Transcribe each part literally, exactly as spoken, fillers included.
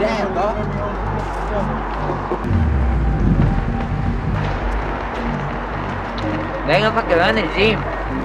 Venga para que vean el gym.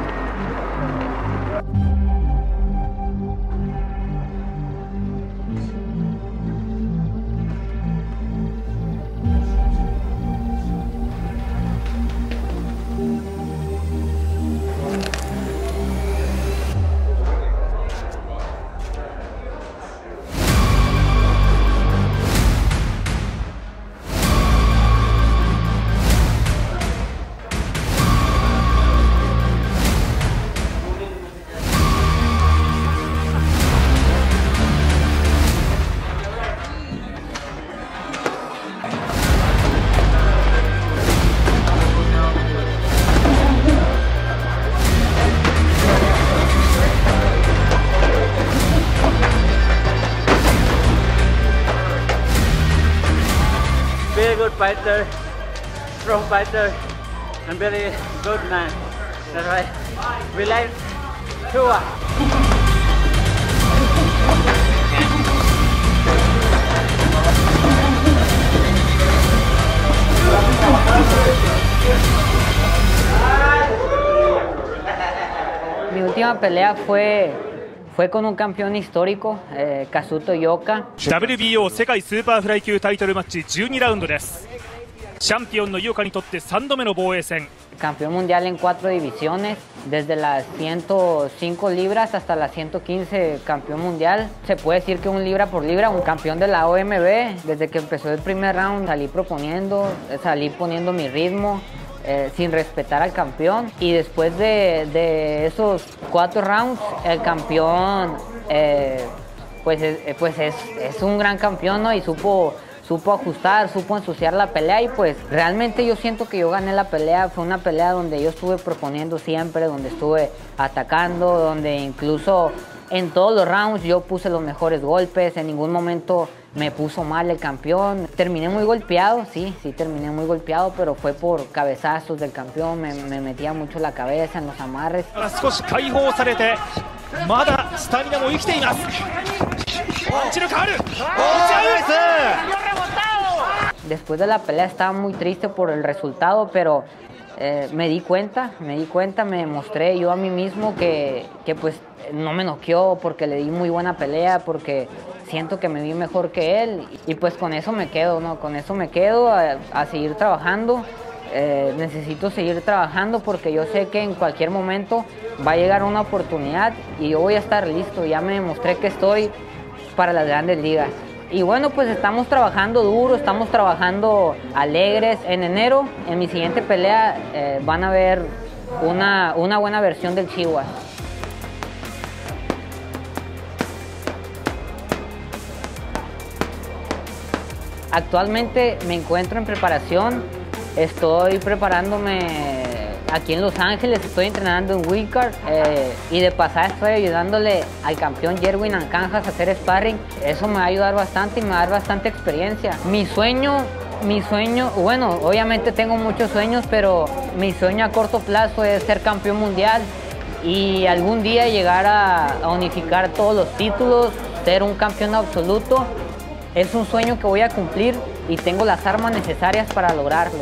Very good fighter, strong fighter, and very good man. That's right. We like Chua. Mi última pelea fue Fue con un campeón histórico, eh, Kazuto Ioka. ダブリュービーオー 世界スーパーフライ級タイトルマッチじゅうにラウンドです。チャンピオンの井岡にとってさんどめの防衛戦。 Campeón mundial en cuatro divisiones, desde las ciento cinco libras hasta las ciento quince, campeón mundial. Se puede decir que un libra por libra, un campeón de la O M B. Desde que empezó el primer round salí proponiendo, salí poniendo mi ritmo. Eh, sin respetar al campeón, y después de, de esos cuatro rounds el campeón eh, pues, es, pues es, es un gran campeón, ¿no? Y supo, supo ajustar, supo ensuciar la pelea, y pues realmente yo siento que yo gané la pelea. Fue una pelea donde yo estuve proponiendo siempre, donde estuve atacando, donde incluso en todos los rounds yo puse los mejores golpes, en ningún momento me puso mal el campeón. Terminé muy golpeado, sí, sí terminé muy golpeado, pero fue por cabezazos del campeón. Me, me metía mucho la cabeza en los amarres. Después de la pelea estaba muy triste por el resultado, pero eh, me di cuenta, me di cuenta, me demostré yo a mí mismo que, que pues no me noqueó, porque le di muy buena pelea, porque siento que me vi mejor que él, y pues con eso me quedo, ¿no? Con eso me quedo a, a seguir trabajando. Eh, necesito seguir trabajando porque yo sé que en cualquier momento va a llegar una oportunidad y yo voy a estar listo. Ya me demostré que estoy para las grandes ligas. Y bueno, pues estamos trabajando duro, estamos trabajando alegres. En enero, en mi siguiente pelea, eh, van a ver una, una buena versión del Chihuahua. Actualmente me encuentro en preparación, estoy preparándome aquí en Los Ángeles, estoy entrenando en Wildcard, eh, y de pasada estoy ayudándole al campeón Jerwin Ancanjas a hacer sparring. Eso me va a ayudar bastante y me va a dar bastante experiencia. Mi sueño, mi sueño, bueno, obviamente tengo muchos sueños, pero mi sueño a corto plazo es ser campeón mundial y algún día llegar a, a unificar todos los títulos, ser un campeón absoluto. Es un sueño que voy a cumplir y tengo las armas necesarias para lograrlo.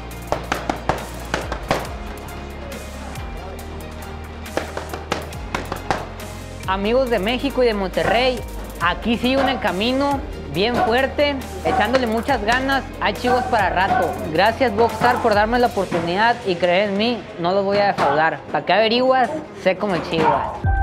Amigos de México y de Monterrey, aquí sigo en el camino, bien fuerte, echándole muchas ganas. Hay Chihuas para rato. Gracias Boxstar por darme la oportunidad y creer en mí, no los voy a defraudar. ¿Para qué averiguas? Sé como el Chihuas.